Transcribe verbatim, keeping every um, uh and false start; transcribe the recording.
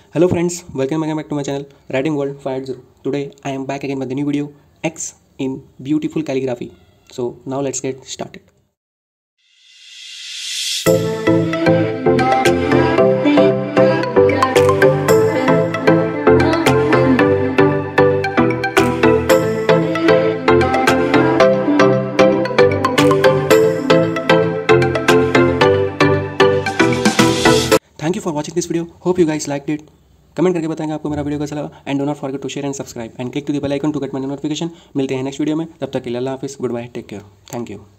Hello friends, welcome again back to my channel Writing World five point zero. Today I am back again with the new video X in beautiful calligraphy. So now let's get started. Thank you for watching this video. Hope you guys liked it. Comment करके बताएंगे आपको मेरा video कैसा लगा and do not forget to share and subscribe and click to the bell icon to get my notification. मिलते हैं next video में, तब तक के लिए अल्लाह हाफिज़, goodbye, take care, thank you.